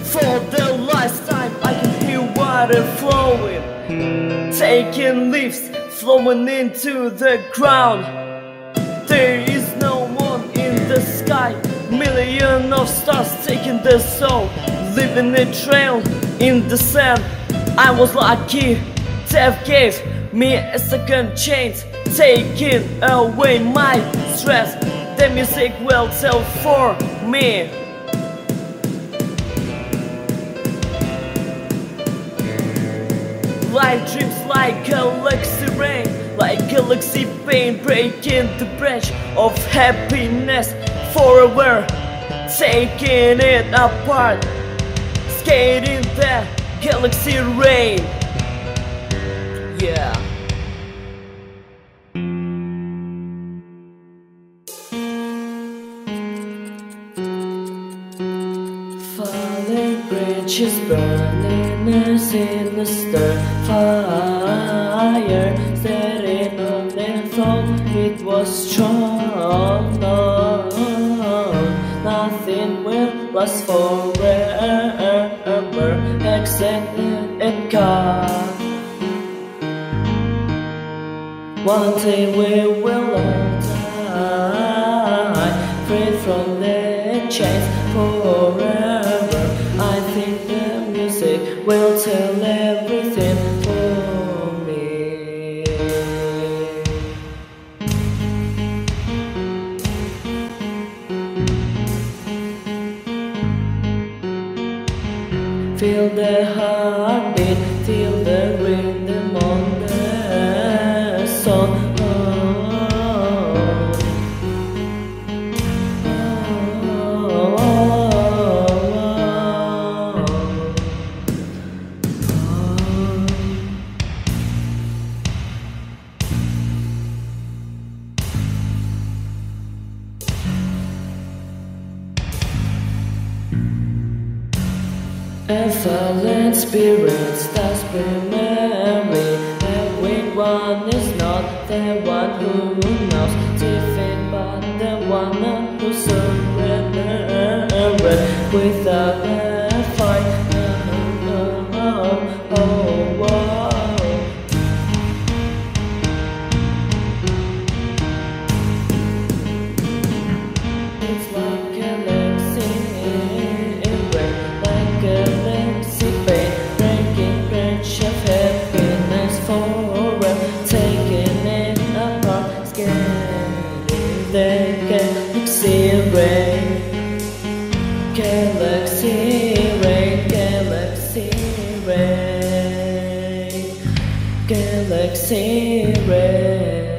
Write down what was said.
For the last time I can hear water flowing, taking leaves, flowing into the ground. There is no moon in the sky, million of stars taking the soul, leaving a trail in the sand. I was lucky, death gave me a second chance, taking away my stress. The music will tell for me. Life dreams like galaxy rain, like galaxy pain, breaking the branch of happiness forever, taking it apart, skating the galaxy rain. Yeah. Falling bridges, burning us in the stir fire, setting on and thought it was strong. No, nothing will last forever except it God. One day we will all die, free from the chains forever. I think the music will tell everything for me. Feel the heartbeat, feel the rhythm on the song. A fallen spirit starts remembering. Everyone is not the one who knows defeat, but the one who surrendered without a fight. It's like galaxy rain, like galaxy pain, breaking branch of happiness forever, taking it apart, scattering the galaxy rain, galaxy rain, galaxy rain, galaxy rain.